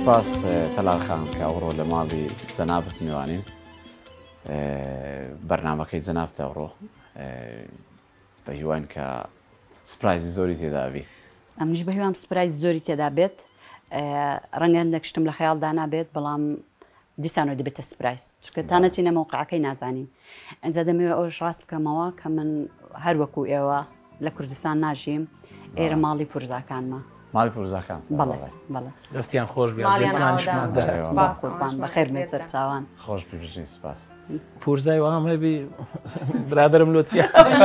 سپاس تەلال خان کە ئەوڕۆ لە ماڵی جەنابت میوانین بەرنامەکەی جەنابتە ئەوڕۆ بە هیوان کە سپرایزی زۆری تێدابی. ئەمش بە هیوام سپرایز زۆری تێدا بێت ڕەنگە هەندێک شتم لە خەیاڵدا نابێت بەڵام دیسانەوە دەبێتە سپرایز چکە تا نەچینە مەوقعەکەی نازانین ئەنجا دەمەوێت ئەوش ڕاست بکەمەوە کە من هەروەکو ئێوە لە کوردستان ناژیم ئێرە ماڵی پورزاکانمە. ماڵی پورزاکان بەڵێ بەڵێ دەستیان خۆش بێژمانشمان قوربان بەخێر مێسەر چاوان خۆش ببژین سپاس. پورزای وام هەبی برادرم لۆچیا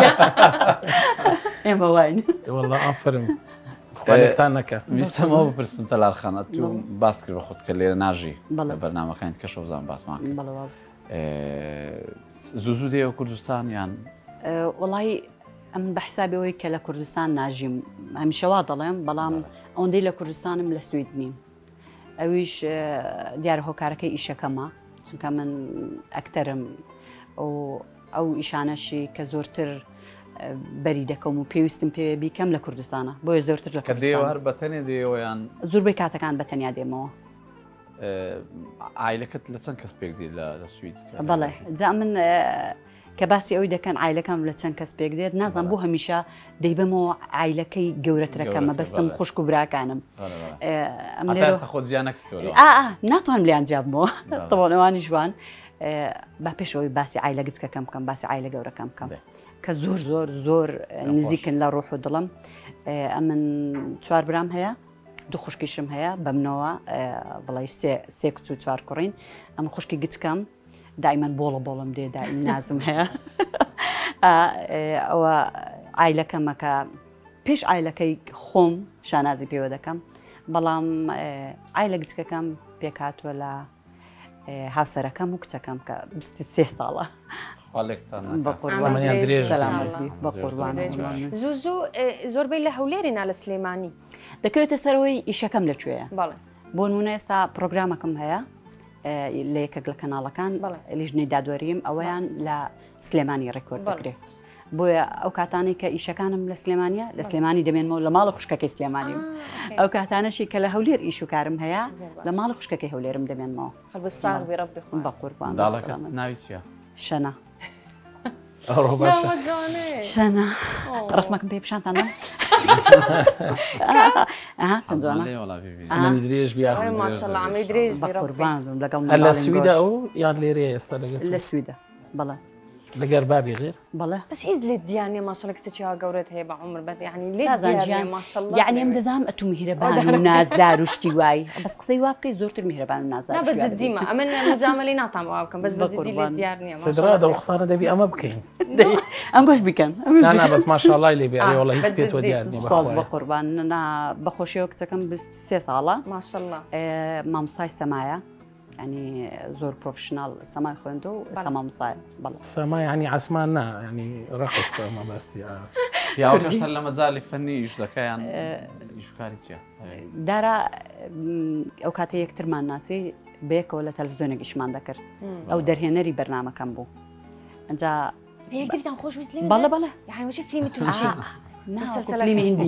ئێمە واین وەڵڵا ئافرم خوالێکتان نەکە. ویستەمەوە بپرسم تەلال خانە تو باس کرد بە خۆت کە لێرە ناژی لە بەرنامەکانت کە شەوزان باسمان کرد. زوو دێوە کوردستان یان وڵی ئەم بە حسابەوەی کە لە کوردستان ناژیم هەمیشەوا دەڵێم بەڵام ئەوەندەی لە کوردستانم لە سوید نیم ئەویش دیارە هۆکارەکەی ئیشەکەمە چونکە من ئەکتەرم ئەو ئیشانەشی کە زۆرتر بەری دەکەم و پێویستم پێ بیکەم لە کوردستانە بۆیە زۆرتر لە دێوە هەر بەتەنێ دێوەیان زۆربەی کاتەکان بەتەنیا دێمەوە. ئایلەکەت لە چەند کەس پێک دی لە سوید؟ بەڵێ جا من کە باسی ئەوی دەکەن ئایلەکەم لە چەند کەس پێک دێت نازان بۆ هەمیشە دەیبەمەوە ئایلەکەی گەورەترەکەمە بەستم خوشک و براکانم خۆ زیان نەکردەوە ناتوان لیان جابمەوە تەواوەوانی جوان با پێشەوەی باسی ئایلە گچکەکەم بکەم باسی ئایلە گەورەکەم بکەم کە زۆر زۆر زۆر نزیکن لە ڕۆح و دڵم. ئەمن 4 برام هەیە 2 خوشکیشم هەیە بەمنەوە بڵی 3 کچ و 4 کوڕین ئەم خوشکی گچکەم دائیمەن بۆڵم دێ دائیم نازم هەیە ئەوە ئایلەکەمەکە پێش ئایلەکەی خۆم شانازی پێوە دەکەم بەڵام ئایلە گچکەکەم پێکاتوە لە هاوسەرەکەم و کچەکەم کە 23 ساڵە. زۆربەی لە هەولێرینا لە سلێمانی دەکەوێتە سەرەوەی ئیشەکەم لەکوێیە بۆ نمونە ئێستا پرۆگرامەکەم هەیە لە یەکێک لە کەناڵەکان لیژنەی دادوەریم ئەوەیان لە سلێمانی ڕێکۆرد دەکرێت بۆیە ئەو کاتانی کە ئیشەکانم لە سلێمانە لە سلێمانی دەمێنمەوە لە ماڵە خوشکەکەی سلێمانیم ئەو کاتانەشی کە لە هەولێر ئیش و کارم هەیە لە ماڵە خوشکەکەی هەولێرم دەمێنمەوە بە قوربان ناوی چییە؟ شەنە شەنە ڕسمەکەم پێ پیشانتان چەند جوانە درێژ قوربان لە سویدە ئەو یان لێرەیە ئێستا لە سویدە بەڵێ لەگەر بابی غێر بەڵێ بەس هیچ لێ دیانێ ماشەڵە کچێکیا گەورەت هەیە بە عمر بەد یعنی لێ ماشەڵڵا یعنی ئەم دەزانم ئەتو میهرەبان و نازدار و شتی وای بەس قسەی وا بکەی زۆرتر میهرەبان و نازدار بەجددیمە ئەمن مجامەلی ناتان وا بکەم بەس بەجددی لێ دیار نییە سەدرا دە قسانە دەبی ئەمە بکەین ئەنگۆش بیکەن نا بەس ماشاءڵڵای لێ بێ وڵە هیچ پێتوە دیار نییە بە قوربان بەخۆشیەوە کچەکەم 23 ساڵە ماشەڵڵا مامۆستای سەمایە ینی زۆر پرۆفشنال سەمای خوێندە و ئێستا مامۆستایە سەما ینی عەسمان نا ینی ڕقس مەبەستی پیاوەکەشتر لە مەجای فەنی ئیش دەکەیان ئیشکاری چییە؟ دارا ئەو کاتە یەکترمان ناسی بەیەکەوە لە تەلەڤیزیۆنێک ئیشمان دەکرد ئەو دەرهێنەری بەرنامەکەم بوو ئەنجا یەکتریان خۆشویست لێ بەڵێ بەڵێ یعنی وەچی فیلمی تووشی فیلمی هیندی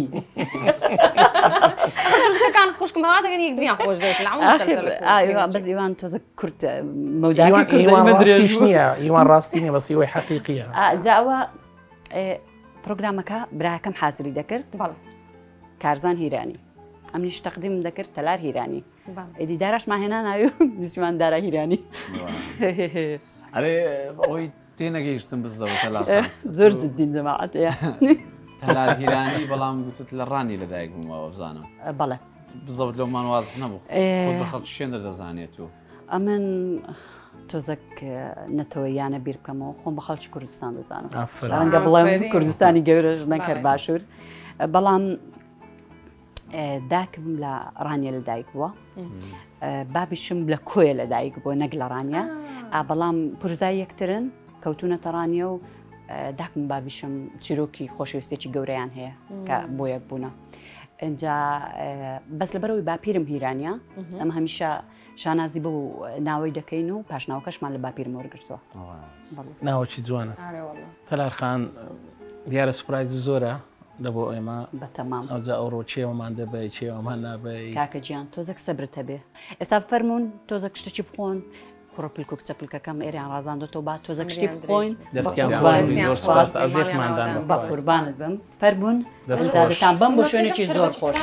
كان خوشكم هذا كان يقدرين خوش ذاك العمر بس ايوان توزك كرت موداكي ايوان راستي شنيا ايوان راستيني بس هو حقيقيه جاوا برنامجك براكم حاضري ذكرت كارزان هيراني امنيش تقديم ذكرت تلار هيراني ادي دارش ما هنا نايو نسيمان دارا هيراني اري اوي تينا جيشتم بالضبط تلار زور جدين جماعه تەلار هیرانی بەڵام گوتت لە ڕانی لەدایک بوومەوە بزانم بەڵێ بزەوت لەومان واز نەبوو بە خەڵکی شوێنە دەزانێت و ئەمن تۆزەک نەتەوە یانە بیر بکەمەوە خۆم بە خەڵکی کوردستان دەزانم ڕەنگە بڵێم کوردستانی گەورەش نەکرد باشوور بەڵام داکم لە ڕانیە لەدایک بووە بابیشم لە کۆیە لەدایک بووە نەک لە ڕانیە بەڵام پورزای یەکترن کەوتونەتە ڕانیە و داکم بابیشم چیرۆکی خۆشەویستێکی گەورەیان هەیە کە بۆ یەک بوونە ئەجا بەس لەبەرەوەی باپیرم هیرانیە ئەمە هەمیشە شانازی بۆ ناوەی دەکەین و پاشناوەکەشمان لە باپیرم وەرگرتووە ناوەکی جوانە تەلار خان دیارە سوپرایز زۆرە لەبۆ ئێمە بەتەمام ئەوجا ئەوڕۆ چێوەمان دەبێت چێوەمان نابێت کاکە گیان تۆزێک سەبرت هەبێ ئێستا فەرمونون تۆزە شتێکی بخۆن کوڕپلک و کچەپلکەکەم ئێریان ڕازاندۆتەوە با تۆزە شتی بخۆین ئەزیێتماندان بە قوربانت بم فەرمونون ئەنجادتان بم بۆ شوێنێکی زۆر خۆش.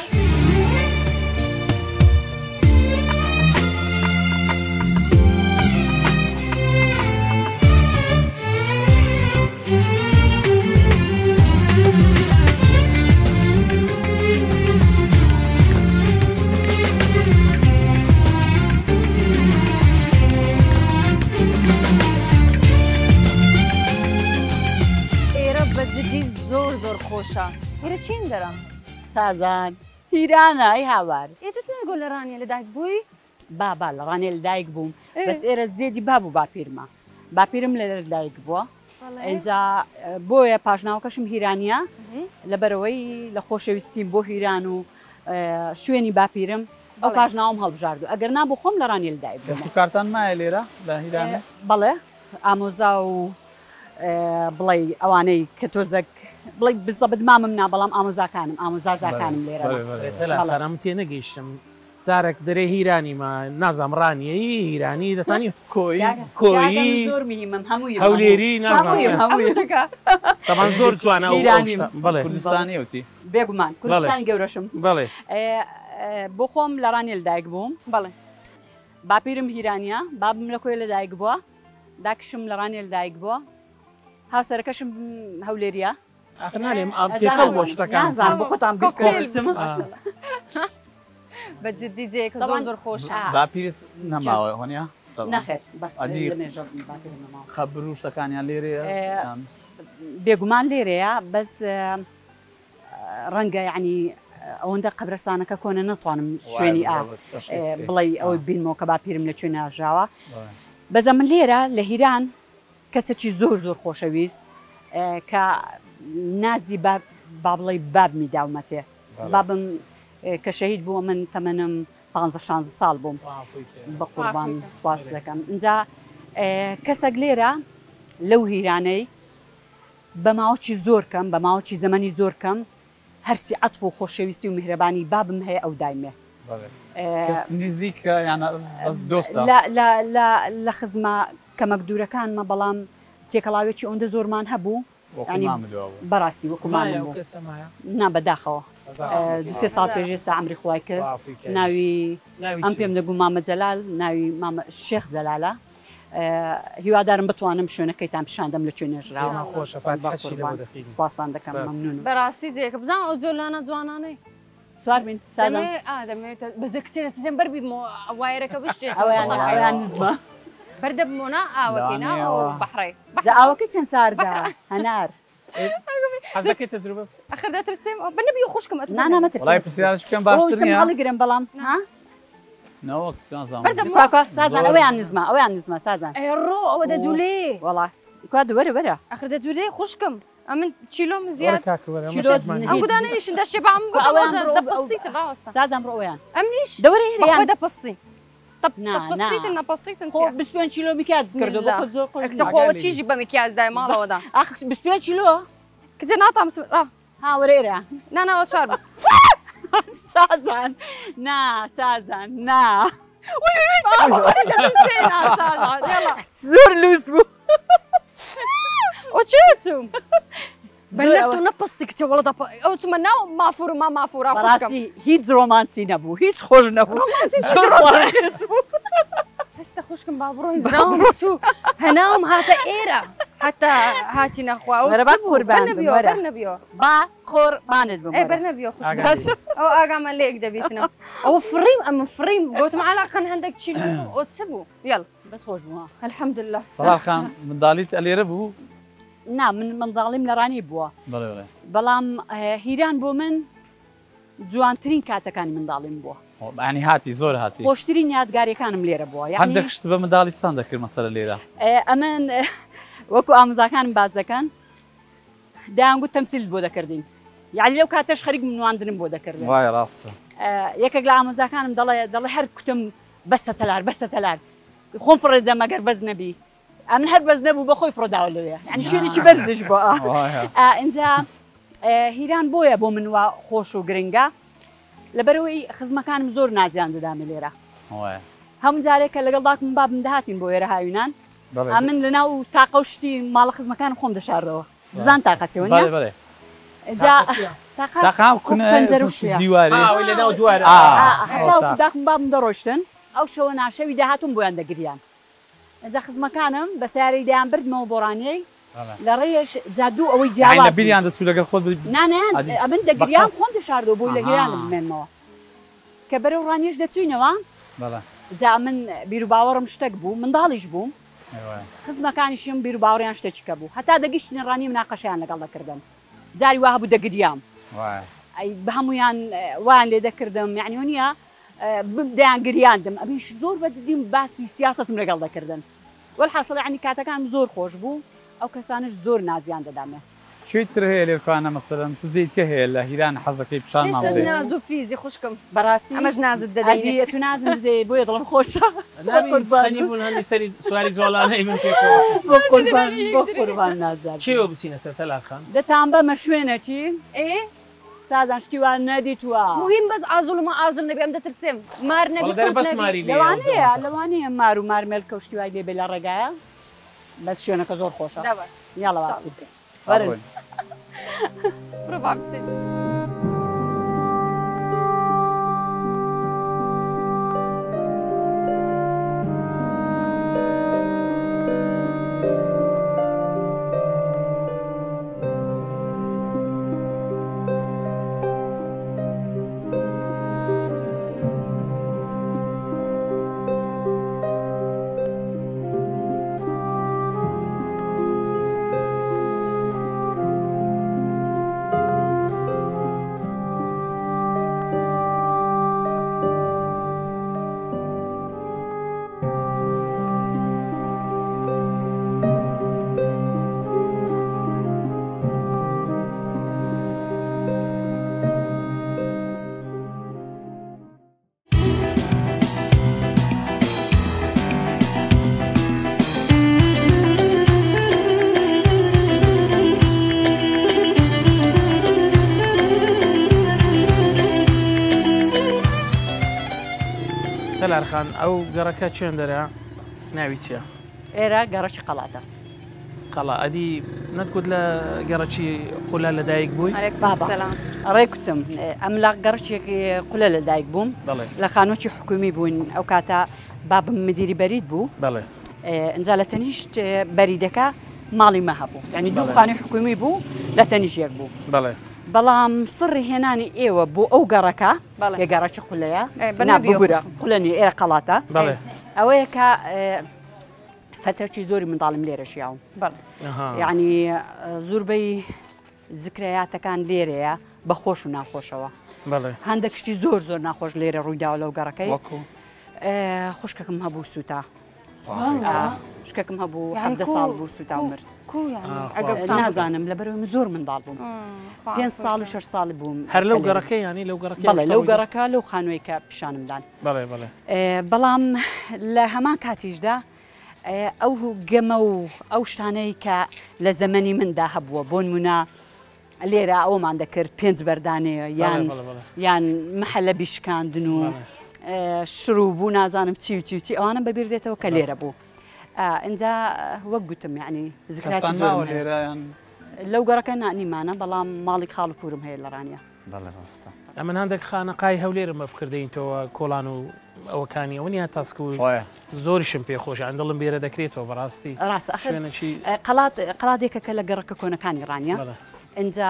خۆشە هێرە چین دەرە سازان هیرانە ئەی هاوار ئێتت نەگۆ لە ڕانیە لەدایک بووی بابا لە ڕانێ لەدایک بووم بەس ئێرە زێدی بابوو باپیرمە باپیرم لە لەدایک بووە ئەجا بۆیە پاشناوەکەشم هیرانیە لەبەرەوەی لە خۆشەویستیم بۆ هیران و شوێنی باپیرم ئەو پاشناوم هەڵبژاردو ئەگەر نابوو خۆم لە ڕانی لەدایک کارتان مایە لێرە لە هیرانە بەڵێ ئامۆزا و بڵێ ئەوانەی کە تۆزەک بڵێ بزەبت مامم نا بەڵام ئامۆزاکانم ئامۆزازاکانم لێرە خەرم تێ نەگەیشتم جارێک دەرێ هیرانیمە نازام ڕانیەی هیرانی دەتانی کۆیی زۆر میهمم هەمووی هەولێری نازانەوان زۆر جوانە بڵێ کوردستانی وتی بێگومان کوردستانی گەورەشم بڵێ بۆ خۆم لە ڕانی لەدایک بووم بڵێ باپیرم هیرانیە بابم لە کۆی لەدایک بووە داکشم لە ڕانی لەدایک بووە هاوسەرەکەشم هەولێریە نالێم ئاڵتێکەڵ بۆ شتەکان بۆ خۆتان بکۆچم بە جددی جەیەکە زۆر زۆر خۆشە باپیرت نەماوە هۆنیا نەخێت خەبر و شتەکانیان لێرەیە بێگومان لێرەیە بەس ڕەنگە یعنی ئەوەندە قەبرستانەکە کۆنە نەتوانم شوێنی بڵێ ئەوەی بینمەوە کە باپیرم لە کوێ ناژاوە بەزە من لێرە لە هیران کەسێکی زۆر زۆر خۆشەویست کە نازی با بڵێ باب میداومەتێ بابم کە شەهید بووە من تەمەنم 15 ساڵ بووم بە قوربان خواست دەکەم اینجا کەسێک لێرە لەو هیرانەی بە ماوەکی زۆر کەم بە ماوەکی زەمەنی زۆر کەم هەرچی عەتف و خۆشەویستی و میهرەبانی بابم هەیە ئەو دایمێ نزیکە یانە دۆستە لە خزمە کەمەک دوورەکانمە بەڵام تێکەڵاوێکی ئەوەندە زۆرمان هەبوو بەڕاستی وەکومان نا بەداخەوە دوسێ ساڵ پێش ئێستا ئەمری خوای کرد ناوی ئەم پێم دەگو مامە جەلال ناوی مامە شێخ جەلالە هیوادارم بتوانم شوێنەکەیتان پیشاندەم لە کوێ نێژراوە سوپاسان دەکەم مەمنونم بەڕاستی جێکە بزان ئەو جۆلانە جوانانەی سواربین دەمێت بەزە کچێت تزێن بەربی وایرەکە بشتێت ئەویان نزمە بەردە بمۆنا ئاوەکەینا بەحڕێ ئاوەکە چەند ساردا هەنار حەزەکەی تەجروبە ئەخر دەترسێم بەنەبی خوشکم هەڵگرم بەڵام سازان ئەویان نزمە ئەویان نزمە سازان ڕۆ ئەوە دەجوولێ وڵا وەرە وەرە ئەخر دەجوولێ خوشکم ئەمن چیلۆم زیاد ئەم گودانێنیشن دەشێ بە دەپسیتە ڕاوەستە سازان بڕۆ ئەویان ئەمنیش دەوەرە هێریان دەپسی تەپسیتن نەپەسیتن خۆ 25 کیلۆ میکاز کردو خۆوە چیژی بە میکازدای ماڵەوەدا 25 کیلۆ کجە ناتام هاوەرێرە ناناوە چوار بە سازان نا سازان نا زۆر لوس بوو ئۆچێتم بەلەتۆ نەپەسی کچە وەڵە ئەو چمە ناو مافور و ما مافورا خوشکم هیچ ڕۆمانسی نەبوو هیچ خۆش نەبوو هەستە خوشکم با بڕۆی زراوم چوو هەناوم هاتە ئێرە حتا هاتی نەخوا بەرنەبیەوە با قوربانت بەرنەبیەوە خوش ئەو ئاگامە لێک دەبیتنەوە ئەوە فڕیم ئەمە فڕیم گوتم عەلاقەن هەندێک چی ئۆچە بوو یەڵ بەس خۆش بووە الحەمدلله سەڵاخان منداڵیت ئەلێرە بوو نا من منداڵیم لە ڕانی بووە بەڵام هیران بۆ من جوانترین کاتەکانی منداڵیم بووە ینی هاتی زۆر هاتی خۆشترین یادگاریەکانم لێرە بووە هەندێک شت بە منداڵیستان دەکرد مەسەرە لێرە ئەمن وەکو ئامۆزاکانم باز دەکەن دایانگووت تەمسیل بۆ دەکردین یعنی لەو کاتەش خەریک منواندنم بۆ دەکردن وایە ڕاستە یەکێک لە ئامۆزاکانم دەڵێ هەر کوتم بەسە تەلار بەسە تەلار خۆم فڕێدەم ئەگەر بەز نەبی ئەمن هەر بەز نەبوو بە خۆی فڕۆداوە لەوێ ینی شوێنێکی بەرزش بۆ اینجا هیران بۆیە بۆ من وا خۆش و گرنگە لەبەرەوەی خزمەکانم زۆر نازیان دەدامە لێرە هەموو جارێکە لەگەڵ باوکم بابم دەهاتین بۆ ئێرە هاوینان من لەناو تاقە و شتی ماڵە خزمەکانم خۆم دەشاردەوە دەزان تاقەچەوە نیە تاقام پەنجەرە و شتێ داکم بابم دەڕۆشتن ئەو شەوە ناشەوی داهاتوم بۆیان دەگریان ئەجا خزمەکانم بە سیارەی دایان بردمەوە بۆ ڕانیەی لە ڕێژ جادوو ئەوەی جیاواز بیریان دەچوو لەگەڵ خۆت نانیان ئەمن دەگریان خۆم دەشاردەوە بۆی لە گریانم بمێنمەوە کە بەرەو ڕانیەش دەچوینەوە جا من بیر و باوەڕم شتێک بوو منداڵیش بووم خزمەکانیشم بیر و باوەڕیان شتێکیکە بوو هەتا دەگەیشتنە ڕانی مناقەشیان لەگەڵ دەکردم جاری وا هەبوو دەگریام بە هەمویان وایان لێ دەکردم یعنی نییە دەیان گریاندم ئەبیش زۆر بەجددیم باسی سیاستم لەگەڵ دەکردن وەالحاصل یعنی کاتەکان زۆر خۆش بوو ئەو کەسانش زۆر نازیان دەدامێ شوێتر هەیە لێرکوانە مەسەرەن چجێتکە هەیە لە هیران حەزەکەی پیشان ماڵێ ناز و فیزی خوشکم بەڕاستی ئەمەش نازت دەدەی تو نازم دەدەی بۆیە دڵم خۆشە بوون هەندی سەری سواری جۆڵانەی من پێکەوە بۆ قوربان نازات کێوە بچینە سەر تەلارخان دەتان بەمە شوێنەکی سازان شتی وان نەدیتووە مهم بەس ئازڵ و ئازڵ نەبێ ئەم دەترسێم مار نەبی لەوانەیە مار و مارمێل کەوشتی وای لێبێ لە ڕێگایە بەس شوێنەکە زۆر خۆشە یاڵەوە وەرن بڕۆ تەلارخان ئەو گەڕەکە چێن دەرە ناوی چییە؟ ئێرە گەڕەکی قەڵاتە قەڵا ئەدی نەتگوت لە گەڕەکی قولە لەدایک بووی؟ ڕێکوتم ئەم لە گەڕەشێکی قولە لەدایک بووم لە خانۆکی حکومی بوون ئەو کاتە بابم مدیری بەرید بوو ئەنجا لە تەنیشت بەریدەکە ماڵی مە هەبوو یعنی دوو خانووی حکومی بوو لە تەنیش یەک بوو بەڵام سڕی هێنانی ئێوە بۆ ئەو گەڕەکە گەڕەکی قولەیە بگورە قولەنی ئێرە قەڵاتە ئەوەیە کە فترەکی زۆری منداڵم لێرە ژیاوم یعنی زۆربەی ذکرەیاتەکان لێرەیە بە خۆش و ناخۆشەوە هەندێک شتی زۆر زۆر ناخۆش لێرە ڕوویداوە لەو گەڕەکەی خوشکەکەم هەبوو سوتا شکەکەم هەبوو 17 ساڵ بوو سوتا و مرد نازانم لەبەرەوەی زۆر منداڵ بووم 5 ساڵ و 6 ساڵی بووم هەر لەو گەڕەکە ینی لەو گەڕەکە بەڵێ لەو گەڕەکە لەو خانووی کە پیشانمدان بەڵام لە هەمان کاتیشدا ئەو گەمە و ئەو شتانەی کە لە زەمەنی مندا هەبووە بۆ نمونە لێرە ئەومان دەکرد پێنج بەردانەیە یان محەلە بیشکاندن و شروع بوو نازانم چی و چی و چی ئەوانە بەبیر دێتەوە کە لێرە بوو ئەنجا وەک گوتم یعنی ذکراتی زۆر لەو گەڕەکە نانیمانە بەڵام ماڵی خاڵ و پورم هەیە لە ڕانیە ئەمن هەندێک خانەقای هەولێرم بەفکردەینەوە کۆڵان و ئەوەکانی ئەوە نیە تاسک و زۆریشم پێخۆش ئەندڵم بێرە دەکرێتەوە بەڕاستی قەڵاتێکە کە لە گەڕەکە کۆنەکانی ڕانیە ئەنجا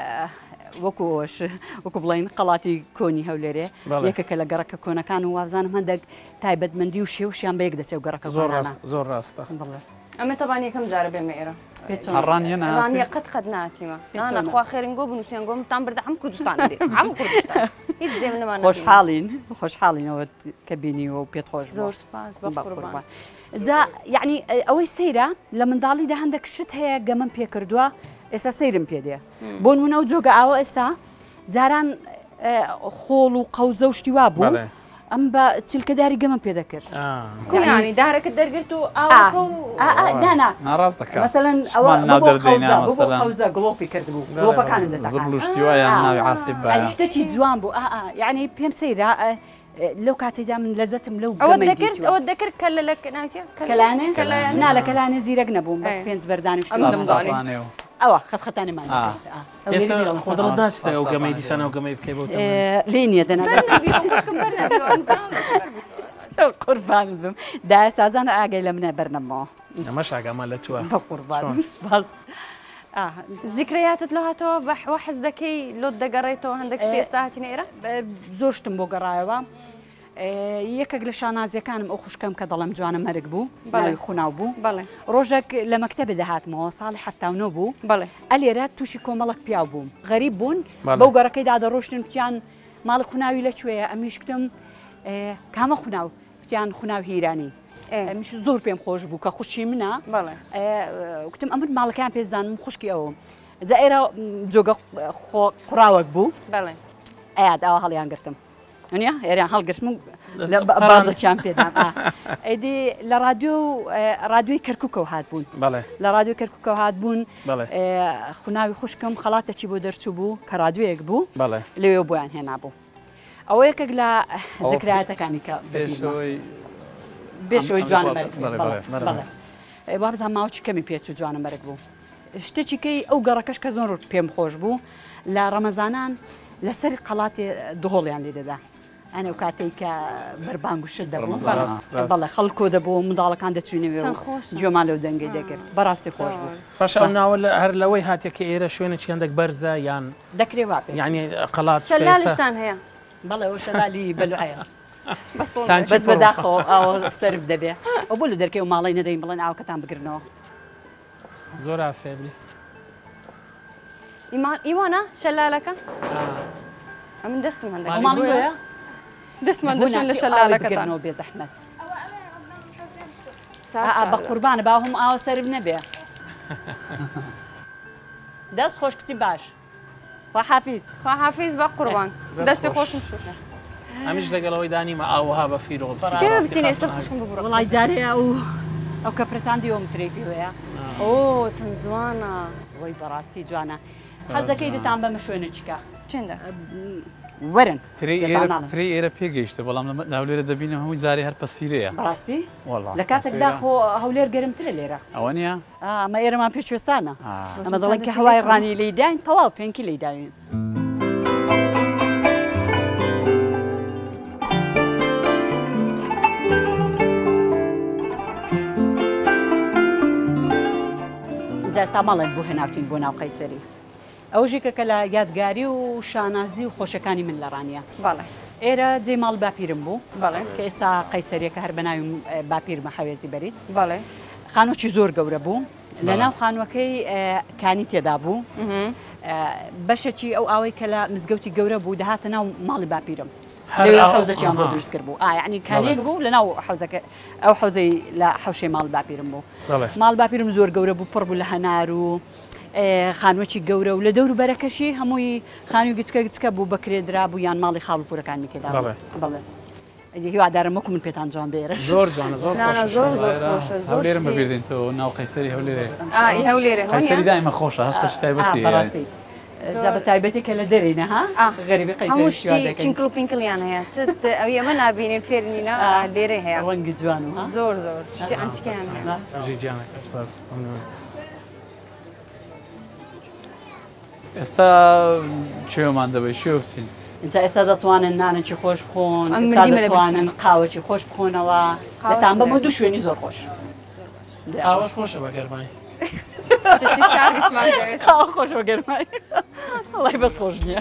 وەکوۆش وەکو بڵین قەڵاتی کۆنی هەولێرێ یەکەکە لە گەڕەکە کۆنەکان و وازانم هەندێک تایبەتمەندی و شێوشیان بەیەک دەچێت گەڕەکە زۆر ڕاستە ئەمە تەبان یەکەم جارە بێمە ئێرە ڕانیە قەت ناتیمە نانەخوا خێرنگۆ بنووسیانگۆم تام بردە ئەم کوردستان ئەم کوردستان هیچ جێم نەمان خۆشحاڵینەوە کە بینیوە و پێت خۆش زۆر سپاس بە قوربان جا یعنی ئەوەی سەیرە لە منداڵیدا هەندێک شت هەیە گەمەم پێ کردووە ئێستا سەیرم پێ دێ بۆ نمونە و جۆگە ئاوە ئێستا جاران خۆڵ و قەوزە و شتی وا بوو ام با تلك داري قمم بيذكر كل يعني دارك الدرجرتو او لا ناراستك مثلا بابو خوزه قلوبي كردبو قلوبا كان عندها زبلوشتي ويا ناوي عاصب اشتكي جوان بو يعني بهم سيره لو كانت من لذتهم لو او ذكر كلا لك ناسيه كلانه لا كلانه زيرق نبوم بس بينز برداني وشتي اوا خطاني ما يسا خضر داشته او قميدي سنه او قميد كيبو لين يدنا قربان بم دا سازان اگه لمنا برنامه مش اگه مالتوا قربان بس ذكريات لهاتو بحوحز ذكي لو دقريتو عندك شتي استاهتي نيره زوجتم بو قرايوا یەکێک لە شانازیەکانم ئەو خوشکەم کە دەڵم جوانە مەرگ بوو ناوی خوناو بوو ڕۆژێک لە مەکتەبە دەهاتمەوە ساڵی 79 بوو ئەلێرە تووشی کۆمەڵک پیاو بووم غەریب بوون بەو گەڕەکەی دادەڕۆشتن وتیان ماڵی خوناوی لەکوێیە ئەمیش کتم کامە خوناو وتیان خوناو هیرانی ئەمیش زۆر پێم خۆش بوو کە خوشی منە وتم ئەمن ماڵەکەیان پێزانم خوشکی ئەوم جا ئێرە جۆگە قوڕاوەک بوو ئەیاد ئەوە هەڵیان گرتم أنيا يعني هالقرتم بعض الشامبيون أيدي لراديو كركوكو هاد بون لراديو كركوكو هاد بون خناوي خوشكم خلاطة شي بودر تبو كراديو يكبو اللي يبو يعني هنا بو أو يكجلا ذكرياتك يعني بيشوي جوانا مركب بله بابا زمان وش كمي بيتشو جوانا مركبو اشتكي كي أو جركش كزون بيم خوش بو لرمضانان لسر قلاتي دهول يعني ده أنا وكاتيك بربانغ وشدة بو بالله خلقو دبو مضالة كانت تشيني جماله ودنجي ذكر براستي خوش بو باش أنا ولا هر لوي هاتي كإيرة شوينة شي عندك برزة يعني ذكري واقع يعني قلات شلال شتان هي بالله وشلالي بلوعية بس بداخو أو سرف دبي وبقول دركي ومالي نديم بالله نعاو كتام بقرنو زور عسابلي إيوانا شلالك من دستم عندك ومالي دستم عندك شلالك بقرنو بزحمة بقربان باهم أو سرف نبي دست خوش كتير باش وحافيز بقربان دستي خوش مشوش أمش لقلوي داني ما أوها بفيرو شو بتيني استخوشهم ببرق والله جاري أو كبرتان ديوم تريبي ويا أوه تنزوانا وي براستي جوانا حزة كيدي تعمل مشوينة شكا چنده ورن تري إيرا بيجيشته والله من هولير دبينا هم جاري هر بسيرة براستي والله لكاتك داخو هولير قرم تليرة أوانيا ما إيرا ما بيش وستانا أما ضلك هواي راني ليداين طوال فين كي ليداين جالسة مالك بو هنا وتين بونا وقيسري أوجيك كلا يادگاری و شانازی و خوشکانی من لرانیا. بله. ایرا جمال باپیرم بو. بله. که ایسا قیصریه که هر بنایم باپیر محوزی برید. بله. خانو چی زور گوره بو. لنا خانو کی کانی تیدا بو. باشه چی او آوی کلا مزگوتی گوره بو دهات ناو مال باپیرم. لو حوزة چی هم درست کرد بو. يعني کانی بو لنا حوزة او حوزة لا حوشه مال باپیرم بو. مال باپیرم زور گوره بو پر بو لهنارو. خانوچی گەورە و لە دەور بەرەکەشی هەمووی خانووی گچکە بوو بەکرێدرا بوو یان ماڵی خاڵپورەکانی کێدا بڵێ هیوادارم وەکو من پێتان جوان بێرە زۆر جوانە زۆر خۆشە هەولێرم ببیردین تۆ ناو قەیسەری هەولێرە قەیسەری دایمە خۆشە هەستە تایبەتی جا بە تایبەتی کە لە دەرینە ها غەریبی قەیسەری چینکڵ و پینکڵیان هەیە ئەو ئێمە نابینین فێرنینە لێرە هەیە ڕەنگی جوان و زۆر شتی ئەنتیکیان ئێستا چێوەمان دەبێت شێوە بچین اینجا ئێستا دەتوانن نانێکی خۆش بخۆن ئێستا دەتوانن قاوەکی خۆش بخۆنەوە لەتان بەمە دوو شوێنی زۆر خۆش قاوەش خۆشە بە گەرمای قاوە خۆش بە گەرمای وەڵای بەس خۆش نییە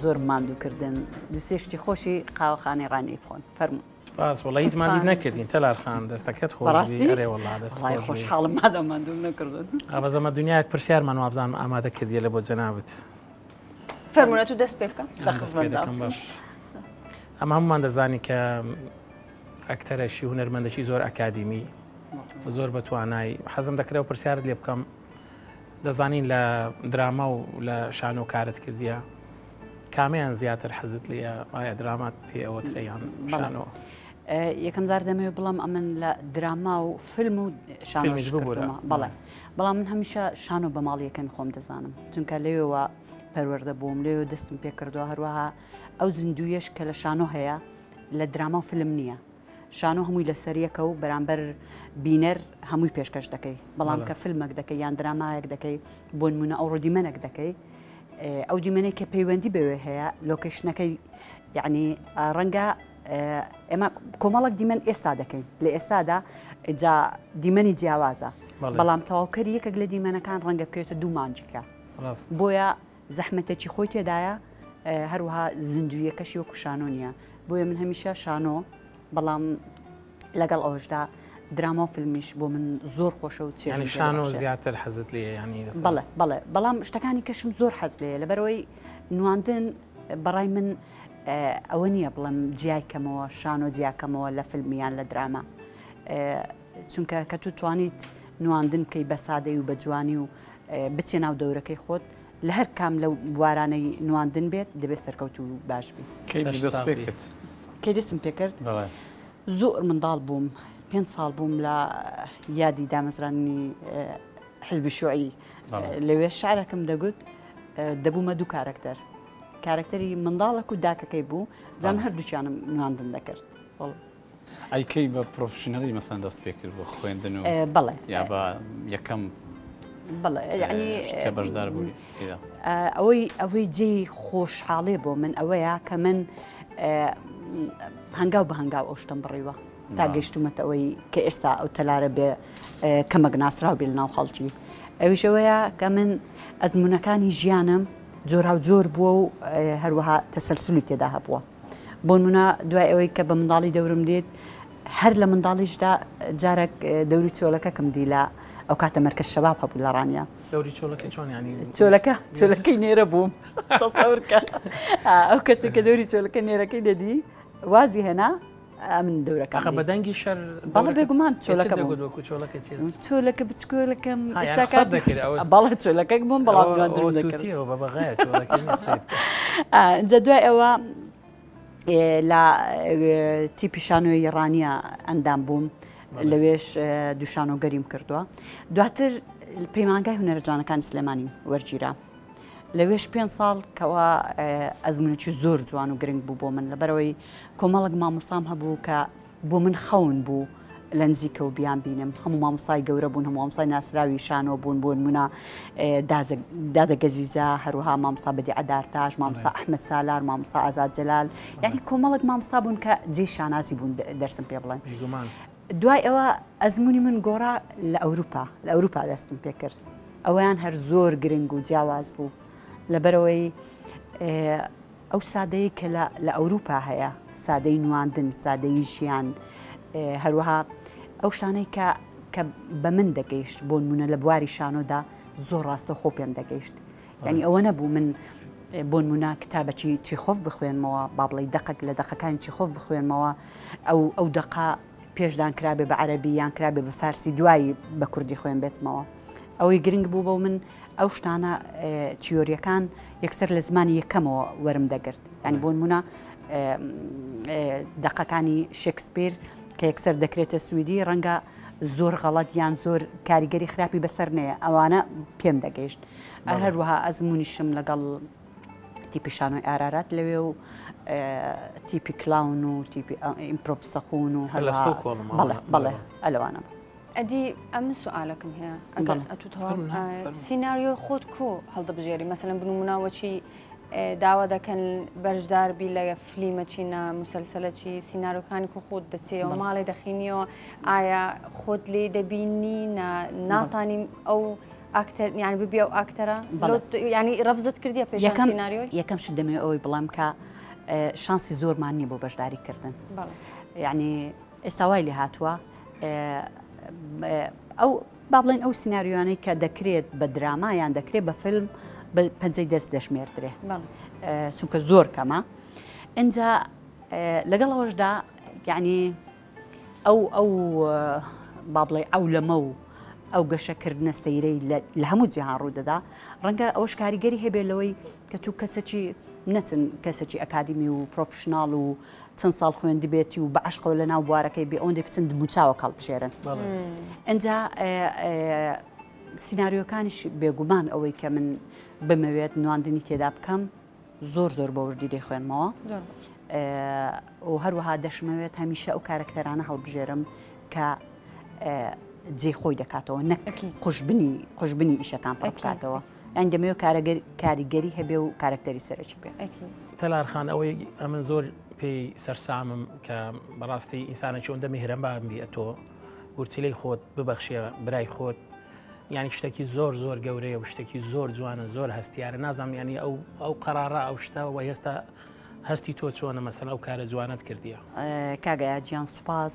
زۆر ماندووکردن دووسێشتی خۆشی قاوەخانەی ڕانی بخۆن فەرموو. باس وڵی هیچ مادی نەکردین تەلارخان دەستەکەت خۆشی ئەرێ وڵا دەست خۆشحاڵم مادە ماندوو نەکردن. ئابەزەمە دنیاک پرسیارمان وابزانم ئامادە کردیە لە بۆ جەنابەت. فەرمونە تو دەست پێ بکە. باش. ئەمە هەمومان دەزانی کە ئەکتەرێکی هونەرمەندێکی زۆر ئەکادیمی زۆر بەتوانای حەزم دەکرێت و پرسیارت لێ بکەم دەزانین لە دراما و لە شان و کارت کردیە کامیان زیاتر حەزت لێە ئایا درامات پێ ئەوە ترەیان شانەوە؟ یەکەم جار دەمەوێت بڵام ئەمن لە دراما و فیلم و شانۆش بووە بەڵێ بەڵام من هەمیشە شان و بە ماڵیەکەمی خۆم دەزانم چونکە لێوە پەروەردە بووم لێو دەستم پێ کردووە هەروەها ئەو زیندویەش کە لە شانۆ هەیە لە دراما و فیلم نییە شانۆ هەمووی لە سەریەکە و بەرامبەر بینەر هەمووی پێشکەش دەکەی بەڵام کە فیلمێک دەکەی یان درامایەک دەکەی بۆ نمونە ئەو ڕۆدیمەنێک دەکەی ئەو دیمەنەی کە پەیوەندی بەوێ هەیە لۆکیشنەکەی یعنی ڕەنگە ئێمە کۆمەڵک دیمەن ئێستا دەکەین لە ئێستادا جا دیمەنی جیاوازە بەڵام تەواوکەری یەکێک لە دیمەنەکان ڕەنگە بکەوێتە دوو مانجیکە بۆیە زەحمەتێکی خۆی تێدایە هەروەها زیندویەکەشی وەکو شانۆ نییە بۆیە من هەمیشە شانۆ بەڵام لەگەڵ ئەوەشدا دراما و فیلمیش بۆ من زۆر خۆشە و چێژ شانۆ زیاتر حەزت لێ ینی بەڵێ بەڵێ بەڵام شتەکانی کەشم زۆر حەز لێ لەبەرەوەی نواندن بەڕای من ئەوە نییە بڵم جیایکەمەوە شانۆ جیاکەمەوە لە فیلمیان لە دراما چونکە کە تو توانیت نواندن بکەی بە سادەی و بە جوانی و بچێ ناو دەورەکەی خۆت لە هەر کام لەو بوارانەی نواندن بێت دەبێت سەرکەوت و باش بی. کەی دەستم پێ کرد زۆر منداڵ بووم 5 ساڵ بووم لە یادی دامەزرانی حزبی شوعی لەوێ شعرەکەم دەگوت دەبوومە دوو کارکتەری منداڵک و داکەکەی بوو جان هەردووچیانم نواندن دەکرد. ئەیکەی بە پرۆفشنەلی مەسەن دەست پێ کرد بۆ خوێندن و بەڵێ یا بە یەکەم بەڵێ یعنی کە بەشدار بووی ئەوەی جێی خۆشحاڵێ بۆ من ئەوەیە کە من هەنگاو بە هەنگاو ئەو شتم بڕیوە تا گەیشتومەتە ئەوەی کە ئێستا ئەو تەلارە بێ کەمەک ناسراو بێ لە ناو خەڵکی ئەویشەوەیە کە من ئەزمونونەکانی ژیانم جۆرا و جۆر بووە و هەروەها تەسەلسولی تێدا هەبووە بۆ نمونە دوای ئەوەی کە بە منداڵی دەورم دێت هەر لە منداڵیشدا جارێک دەوری چۆلەکەکەم دی لە ئەو کاتە مەرکەز شەباب هەبوو لە ڕانیا دەوری چۆلەکە چۆن ینی چۆلەکەی نێرە بووم تەسەورکە ئەو کەسێک کە دەوری چۆلەکە نێرەکەی دەدی وازی هێنا من دەورەکە بەدەنگی شەر بەڵە بێگومان چۆلەکە بچکۆلەکەم بەڵە چۆلەکەک بووم بەڵام جا دوای ئەوە لە تیپی شانۆی ڕانیە ئەندام بووم لەوێش دووشان و گەریم کردووە دواتر پەیمانگای هونەرە جوانەکانی سلێمانی وەرگیرا لەوێش 5 ساڵ کەوا ئەزمونێکی زۆر جوان و گرنگ بوو بۆ من لەبەرەوەی کۆمەڵک مامۆستام هەبوو کە بۆ من خەون بوو لە نزیکە و بیان بینم هەموو مامۆستای گەورە بوون هەموو مامۆستای ناسراوی شانۆ بوون بۆ نمونە دادە گەزیزە هەروەها مامۆستا بەدی عەدارتاش مامۆستا ئەحمەد سالار مامۆستا ئازاد جەلال یعنی کۆمەڵک مامۆستا بوون کە جێی شانازی بوون دەرسم پێ بڵێن دوای ئەوە ئەزمموی من گۆڕا لە ئەوروپا دەستم پێ کرد ئەویان هەر زۆر گرنگ و جیاواز بوو لەبەرەوەی ئەو سادەیە کە لە ئەوروپا هەیە سادەی نواندن سادەی ژیان هەروەها ئەو شانەی کە بە من دەگەیشت بۆ نمونە لە بواری شانۆدا زۆر ڕاستە خۆ پێم دەگەیشت یعنی ئەوە نەبوو من بۆ نمونە کتابەکی چیخۆف بخوێنمەوە با بڵێ دەقێک لە دەقەکانی چیخۆف بخوێنمەوە ئەو دەقا پێشدان کرابێ بە عەرەبی یان کرابێ بە فارسی دوایی بە کوردی خوێن بێتمەوە ئەوەی گرنگ بوو بۆ من ئەو شتانە تیۆریەکان یەکسەر لە زمانی یەکەمەوە وەرم دەگرت ینی بۆ نمونە دەقەکانی شێکسپیر کە یەکسەر دەکرێتە سویدی ڕەنگە زۆر غەڵەت یان زۆر کاریگەری خراپی بەسەر نەیە ئەوانە پێم دەگەیشت هەروەها ئەزممونیشم لەگەڵ تیپی شانۆی ئارارات لەوێ و تیپی کلااون و تیپی ئیمپرۆفسەخون و بەڵێ ئەلەوانە ئەدی ئەم سوالەکەم هەیە ئەگەر ئەتوتەوە سیناریۆ خۆت کۆ هەڵدەبژێری مەسەلەن بنموناوەچی داوا دەکەن بەشداربی لە فلیمەچینە مسلسلەکی سیناریۆکانی کە خۆت دەچێەوە ماڵی دەخینیەوە ئایا خۆت لێ دەبینی ناتانی ئەو ئاکتەر یعنی ببیە و ئاکتەرە ینی ڕەفزت کردیە پێشان سیناریۆی یەکەم شت دەمێ ئەوەی بڵام کە شانسی زۆرمان نییە بۆ بەشداریکردن یعنی ئێستا وای لێ هاتووە ئەو با بڵێن ئەو سیناریۆیانەی کە دەکرێت بە دراما یان دەکرێت بە فیلم پەنجەی دەست دەشمێردرێ چونکە زۆر کەمە اینجا لەگەڵ ئەوەشدا یعنی ئەو با بڵێ ئەو لەمە و ئەو گەشەکردنە سەیرەی لە هەموو جیهان ڕوودەدا ڕەنگە ئەوەش کاریگەری هەبێ لەوەی کە تو کەسێکی نەچن کەسێکی ئەکادمی و پرۆفشناڵ و چەند ساڵ خوێندی بێتی و بە عشقەوە لە ناو بوارەکەی بێ ئەوەندەی بچن موچاوە کەڵبژێرن ئەنجا سیناریۆکانیش بێگومان ئەوەی کە من بمەوێت نواندنی تێدا بکەم زۆر زۆر بە وردی دەیخوێنمەوە و هەروەها دەشمەوێت هەمیشە ئەو کارکتەرانە هەڵبژێرم کە جێ خۆی دەکاتەوە نەک خوشببنی ئیشەکان پڕ بکاتەوە یان دەمەوێت کاریگەری هەبێ و کارکتەری سەرەکی بێ تەلارخان ئەوەی ئەمن زۆر پێی سەرسامم کە بەڕاستی ئینسانێکی ئەوەندە میهرەبان بی ئەتۆ گورچیلەی خۆت ببەخشیە برای خۆت ینی شتێکی زۆر زۆر گەورەیە و شتێکی زۆر جوانە زۆر هەستیارە نازانم ینی ئەو قەرارە ئەو شتە و هێستا هەستی تۆ چۆنە مەسەن ئەو کارە جوانت کردیە کاگەیا گیان سوپاس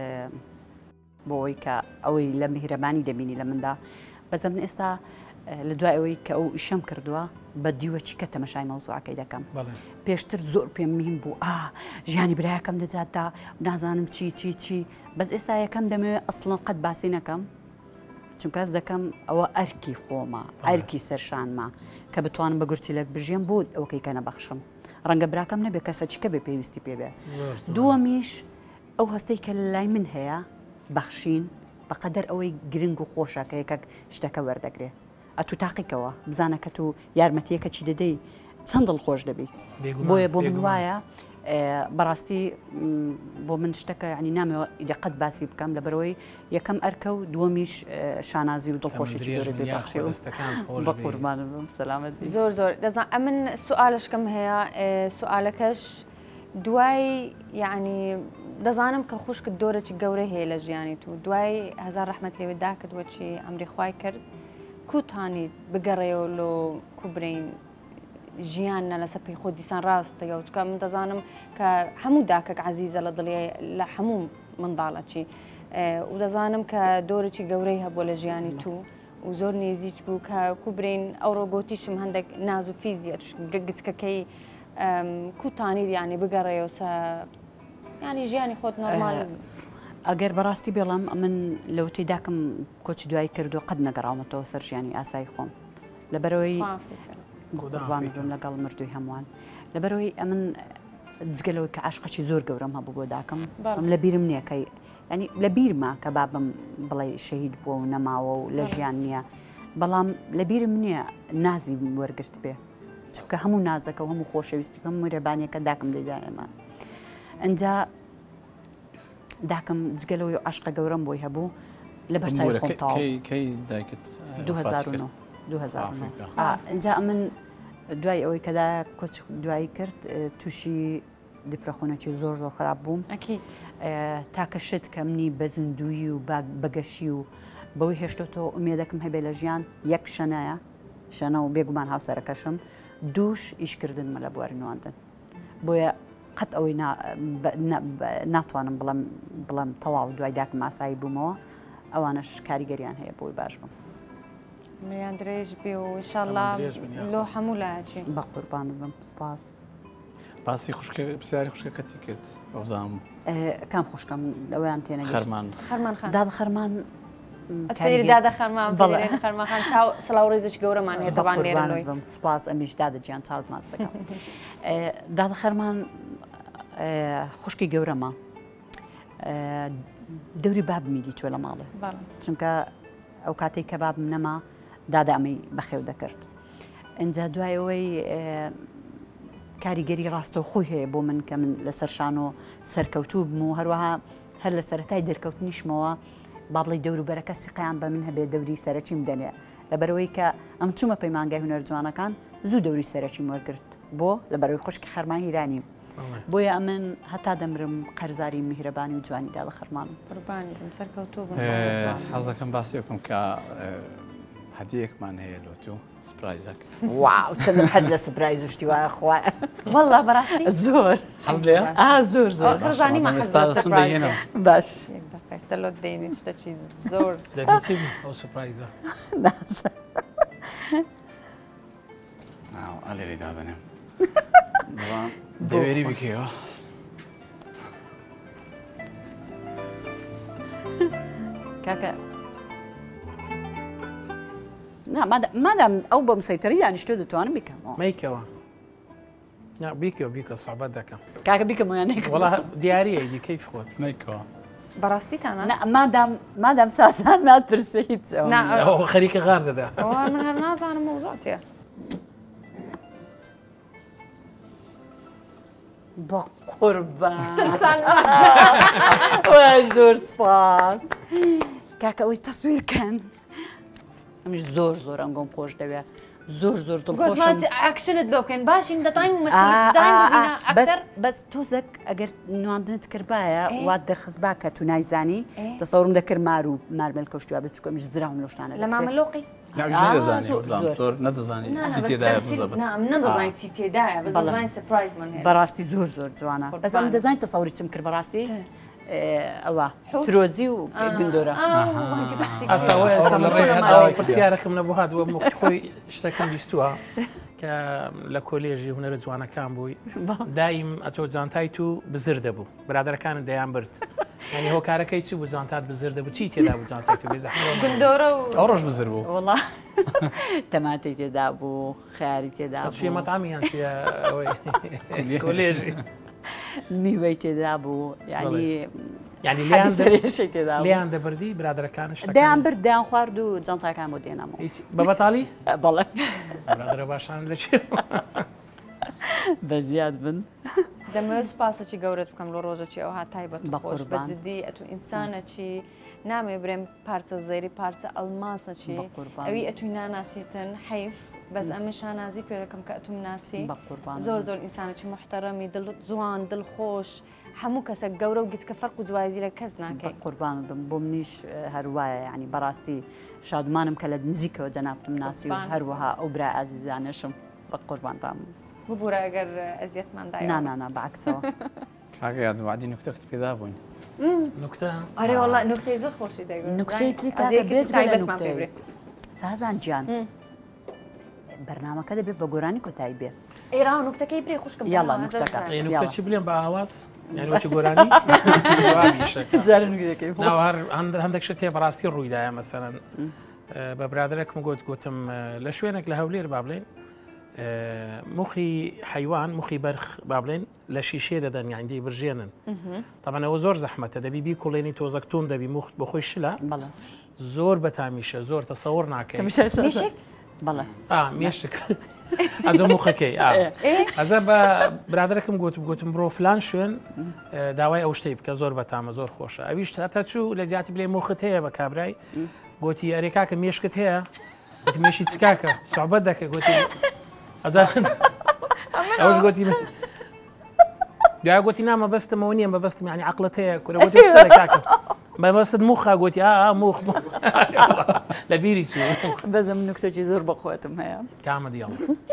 بۆەوەی کە ئەوەی لە میهرەبانی دەبینی لە مندا بەزەم ئێستا لە دوای ئەوەی کە ئەو ئیشەم کردووە بە دیوەچی کە تەمەشای مەوزوعەکەی دەکەم پێشتر زۆر پێم مهم بوو ژیانی برایەکەم دەجاتدا نازانم چی بەس ئێستا یەکەم دەمەوێت ئەسڵەن قەت باسی نەکەم چونکە ئەس دەکەم ئەوە ئەرکی خۆمە ئەرکی سەرشانمە کە بتوانم بە گورچیلەک بژێم بۆ ئەوەکەی کە نەبەخشم ڕەنگە براکەم نەبێت کەسەچیکە بێ پێویستی پێبێ دووەمیش ئەو هەستەی کە لای من هەیە بەخشین بەقەدەر ئەوەی گرنگ و خۆشە کە یەکەک شتەکە وەردەگرێ ئەتو تاقیکەوە بزانە کە تو یارمەتیەکە چی دەدەی چەند دڵخۆش دەبی بۆیە بۆ من وایە بەڕاستی بۆ من شتەکە ینی نامەوە لەقەت باسی بکەم لەبەرەوەی یەکەم ئەرکە و دووەمیش شانازی و دڵخۆشی بە قوربانم سەلامەتی زۆر زۆر دەزان ئەمن سوالشکەم هەیە سوالەکەش دوای یعنی دەزانم کە خوشکت دۆرەی گەورە هەیە لە ژیانی تو دوای هەزار ڕەحمەت لێوێ داکردوەچی ئەمری خوای کرد کوتانی بگەڕێەوە لۆ کوبرین ژیانە لەسەر پێی خۆ دیسان ڕاستەیە و چکە من دەزانم کە هەموو داکەک عزیزە لە دڵێ لە هەموو منداڵەچی و دەزانم کە دۆرەی گەورەی هەبووە لە ژیانی تو و زۆر نێزیک بوو کە کوبرین ئەو ڕۆگۆتیشم هەندێک ناز و فیزیە گچکەکەی کوتانی یعنی بگەڕێەوە ینی ژیانی خۆت نۆرمال ئەگەر بەڕاستی بێڵم من لەوتەی داکەم کۆچی دوایی کردو قەت نەگەڕاومەتەوە سەر ژیانی ئاسایی خۆم لەبەرەوەی قوربانم لەگەڵ مردووی هەمووان لەبەرەوەی ئەمن جگەلەوەی کە عاشقەکی زۆر گەورەم هەبوو بۆ داکەم ئەم لە بیرم نییە کە ینی لە بیرما کە بابم بڵێ شەهید بووە و نەماوە و لە ژیان نییە بەڵام لە بیرم نییە نازی وەرگرت بێ چونکە هەموو نازەکە و هەموو خۆشەویستیکەم میرەبانیەکە داکەم دەیدا ئێمە ئەنجا داکەم جگەلەوەی عاشقە گەورەم بۆی هەبوو لە بەرچاوی خۆم تاوە 2009 ئەنجا من دوای ئەوەی کەدا کۆچ دوایی کرد تووشی دیپرەخۆنەکی زۆر زۆر خراپ بووم تاکە شت کە منی بە زیندویی و بەگەشی و بەوەی هێشتۆتەوە ئومێدەکەم هەبێ لە ژیان یەک شەنایە شەنە و بێگومان هاوسەرەکەشم دووش ئیشکردنمە لە بواری نواندن بۆیە قەت ئەوەی ناتوانم بڵم تەواو دوای داکەم ئاسایی بوومەوە ئەوانش کاریگەریان هەیە بۆی باش بم میان درێژ بێ و ئینشاءڵڵا لۆ هەموو لایەکی بە قوربان بم سپاس باسی پرسیاری خوشکەکەتی کرد بەزانم کام خوشکەم ئەویان تێنە خەرمان داد خەرمان دادە خەرماخان چاو سڵاو ڕێزش گەورەمان هەیە دەبان لێرەوەی سپاس ئەمیش دادە گیان چاوت ماسەکەم دادە خەرمان خوشکی گەورەمە دەوری بابمی دیتوێ لە ماڵێ چونکە ئەو کاتێک کە بابم نەما دادا ئەمەی بەخێو دەکرد ئەنجا دوای ئەوەی کاریگەری ڕاستە و خۆی هەیە بۆ من کە من لەسەر شان و سەرکەوتوو بم و هەروەها هەر لە سەرەتای دەرکەوتنیشمەوە با بڵێ دەوروبەرەکە سقیان بە من هەبێ دەوری سەرەکیم دەنێ لەبەرەوەی کە ئەم چوومە پەیمانگای هونەر جوانەکان زوو دەوری سەرەکیم وەرگرت بۆ لەبەرەوەی خوشکی خەرمان هیرانیم بۆیە ئەمن هەتا دەمرم قەرزاری میهرەبانی و جوانیدا لە خەرمانم قوربانی بم سەرکەوتوو بم حەز دەکەم باسی بکەم کە هەدیەکمان هەیە لۆ تۆ سپرایزەک. واو چەندم حەز لە سپرایز و شتی وایە خوای والله بەڕاستی زۆر حەز لێە؟ زۆر زۆر ڕزانی ئێستا دەچم دەهێنەوە. باش ئێستا لۆ دێنی شتێکی زۆر دەبیی ئەو سپرایزە ئەلێری دادەنێم دەوێری بکەوە. کاکە مادام ئەو بە مسەیتەری دانیشتۆ دەتوانم بیکەمەوە مەیکەوە بیکەوە بیکە سەحبەت دەکەم کاکە بیکەم یانێک وەڵا دیارە ئەیدی کەیف خۆت نیکەوە. بەڕاستیتانە مادام ساسان ناترسێ هیچ ئەو خەریکە غار دەدا من هەر نازانم مۆزاتیە بە قوربان زۆر سپاس کاکە ئەوەی تەسویرکەن ئەمیش زۆر زۆر ئەنگۆم خۆش دەوێت زۆر زۆر گۆزمان ئاکشنت لۆ بکەین باشین دەتاین بەس تۆزەک ئەگەر نواندنت کردبایە وات دەرخست باکە تو نایزانی دەسەورم دەکرد مار و مارمێل کەشتووە بێت چکۆمیش زراوم لە شتانە لە مامەلۆقی نەدەزانی نەدەزانین چی تێدایە بەزانین سپرایزمان هەیە بەڕاستی زۆر زۆر جوانە بەس ئەم دەزانین تەسەوری چم کرد بەڕاستی ئەوە ترۆزی و گندۆرە پرسیارەکەم نەبوو هاتووە خۆی شتەکەم بیستووە کە لە کۆلێژی هونەرە جوانەکان بووی دایم ئەتۆ جانتای تو بزر دەبوو برادەکانت دەیان برد ینی هۆکارەکەی چی بوو جانتات بزر دەبوو چی تێدا بوو جانتاکە بێ گندۆرە و ئەو ڕۆژ بزر بوو وڵا تەماتەی تێدا بوو خیاری تێدا چێ مەتامیان کۆلێژی میوەی تێدا بوو ینی ینی سەرێشەی تێدا لیان دەبردی برادەکانش دەیان برد دەیان خوارد و جانتاکان بۆ دێنامەوە بە بەتاڵی بەڵێ برادرە باشان لەچێ بەزیاد بن دەمەوێت سپاسەکی گەورەت بکەم لە ڕۆژەکی ئەو هاتای بە خۆش بەجددی ئەتو ئینسانەکی نامێ برێم پارچە زەیری پارچە ئەلماسەکی ئەوی ئەتوی ناناسیتن حیف بەس ئەمەشان نازی پێ دەکەم کە ئەتوم ناسی زۆر زۆر ئینسانێکی محتەرەمی دڵ جوان دڵخۆش هەموو کەسە گەورە و گیتکە فەرق و جوایزی لە کەس ناکەیت قوربان بم بۆ منیش هەروایە ینی بەڕاستی شادمانم کە لە نزیکەوە جەنابتم ناسی و هەروەها ئەو برای ئازیزانەشم بە قوربانتان ببوورە ئەگەر ئەزیەتماندا نانانا بەعکسەوە کاکە یادوادی نوکتەکت پێدا بووین نوکتە ئەرێ وەڵا نوکتەی زۆر خۆشی دەگوێت نوکتەی چی کاکە بێت لە نوکتەی سازان گیان بەرنامەکە دەبێت بە گۆرانی کۆتایی بێ ئێرا نوکتەکەی برێ خوشکم یاڵا نوکتەکە نوکتە چی بڵێم بە ئاواز یانوەچی گۆرانی هەندێک شت هەیە بەڕاستی ڕوویدایە مەسەرەن بە برادرێکم گوتم لە شوێنێک لە هەولێر با بڵێن مخی حیوان مخی بەرخ با بڵێن لە شیشێ دەدەن یاندی برژێنن تەمەنەوە زۆر زەحمەتە دەبی بیکوڵێنی تۆزەکتون دەبی مخت بە خۆی شلە زۆر بەتامیشە زۆر تەسەوڕ ناکەی بەڵێ مێشک ئەزە مخەکەی ئەزە بە برادرەکەم گوتم بڕۆ فلان شوێن داوای ئەو شتەی بکە زۆر بەتامە زۆر خۆشە ئەویش هەتا چوو لە زیاتی بڵێ مخت هەیە بە کابرای گوتی ئەرێکاکە مێشکت هەیە گوتی مێشی چکاکە سوحبەت دەکە گوتی ئەوش گوتی دوای گوتی نامە بەستمەوە نییە بەبستم ینی عەقڵت هەیە کورە گوتی شتە کاکە بەبەستت موخە گوتی موخ لە بیری چوو بەزم نوکتەی زۆر بەخۆتم هەیە کامە دیاڵ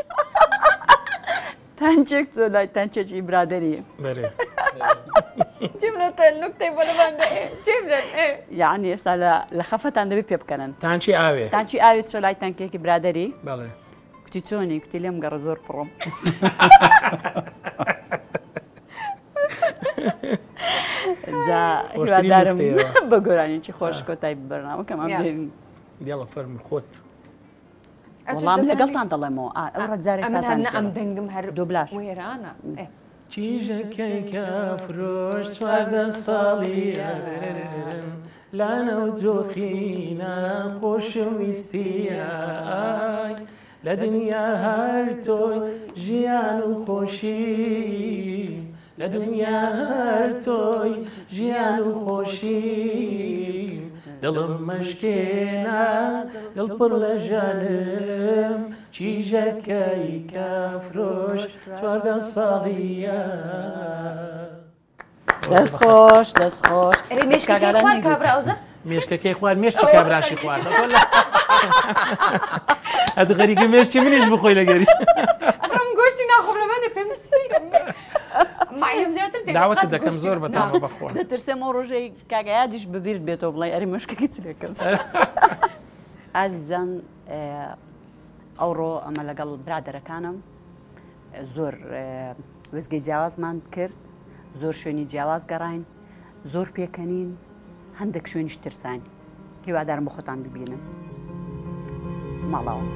تانچێک چۆ لای تانچێکی برادەری نوکتەی بۆ لەماندا یعنی ئێستا لە خەفەتان دەبێت پێ بکەنن تانچی ئاوێ تانچی ئاوێت چۆ لای تانکێکی برادەری بەڵێ کوتی چۆنی کوتی لێم گەڕە زۆر پڕۆم هیوادارم بە گۆرانیی خۆش کۆتای بەرنامەکەمان بێن دیاڵە فەرم خۆت وەڵام لەگەڵتان دەڵێمەوە ئەو ڕەتجارێک ساسان ئەم دەنگم هەر دوبلاش وێرانە چیژەکەی کە فرۆش چواردە ساڵی لانە و جۆخینە خۆشەویستیە لە دنیا هەر تۆی ژیان و خۆشی لە دنیا هەر تۆی ژیان و خۆشی دڵم مەشکێنە دڵ پڕ لە ژانم چیژەکەی کە فرۆش چواردە ساڵیە دەست خۆش دەست خۆش مێشکەکەی خوارد کابراوزە مێشکەکەی خوارد مێشتی کابراشی خوارد هذا غريق ماشي منيش بخوي لقري اخرم گۆشتی ناخۆڵەمەدە پێم مایم زیاتر داوەت دەکەم زۆر بەتاڵ بەخۆن دەترسێمە ڕۆژەی کاگایادیش ببیرت بێتەوە بڵێ ئەری مشکەکەی چ لێ کرد ئازیزان ئەوڕۆ ئەمە لەگەڵ برادەرەکانم زۆر وێزگەی جیاوازمان کرد زۆر شوێنی جیاواز گەڕاین زۆر پێکەنین هەندێک شوێنیش ترسانی هیوادارم بۆ خۆتان ببینم ماڵاوە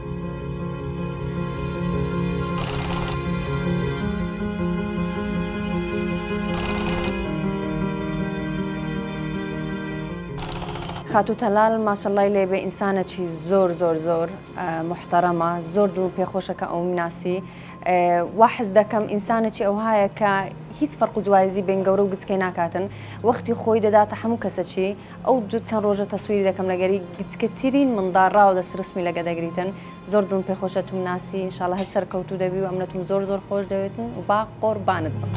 خاتو تەلال ماشەڵڵای لێبێ ئینسانێکی زۆر زۆر زۆر محتەرەمە زۆر دڵ پێخۆشەکە ئەو مناسی وا حەز دەکەم ئینسانێکی ئەو هایە کە هیچ فەرق و جوایزی بین گەورە و گچکەی ناکاتن وەختی خۆی دەداتە هەموو کەسەکی ئەو چەند ڕۆژە تەسویری دەکەم لەگەری گچکەترین منداڕا و دەسرسمی لەگە دەگریتن زۆر دڵ پێخۆشە تو مناسی ئینشاڵڵا هەر سەرکەوتوو دەبی و ئەمنەتم زۆر زۆر خۆش دەوێتن و با قۆربانت بم.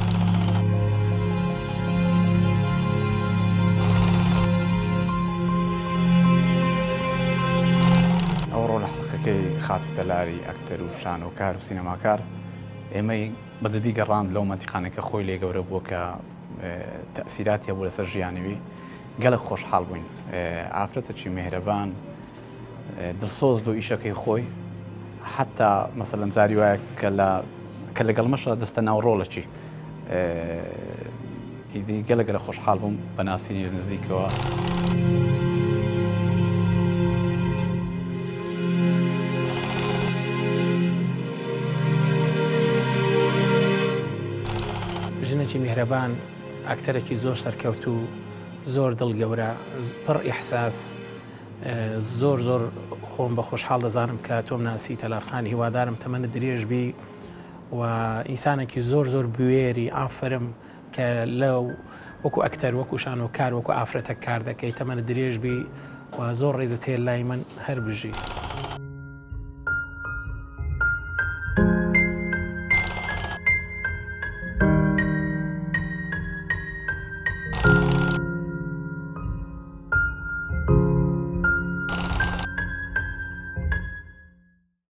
خاتو تەلاری ئەکتەر و شانۆکار و سینەماکار ئێمەی بەجددی گەڕاند لەو مەتیخانەکە خۆی لێ گەورە بووە کە تەسیراتی هەبوو لەسەر ژیانیوی گەلک خۆشحاڵ بووین ئافرەتێکی مێهرەبان دڵسۆز و ئیشەکەی خۆی حتا مەسەلەن جاری وایە کە لەگەڵ مەشە دەستە ناو ڕۆڵەکی ئیدی گەلە خۆشحاڵ بووم بە ناسینی لە نزیکەوە. ژنێکی میهرەبان ئاکتەرێکی زۆر سەرکەوتو زۆر دڵگەورە پڕ ئیحساس زۆر زۆر خۆم بە خۆشحاڵ دەزانم کە تۆم ناسی تەلارخانی هیوادارم تەمەنە درێژ بی و ئینسانێکی زۆر زۆر بوێری ئافرم کە لەو وەکو ئەکتەر وەکو شانۆکار وەکو ئافرەتە کار دەکەی تەمەنە درێژ بی و زۆر ڕێزت هەیە لای من هەر بژی.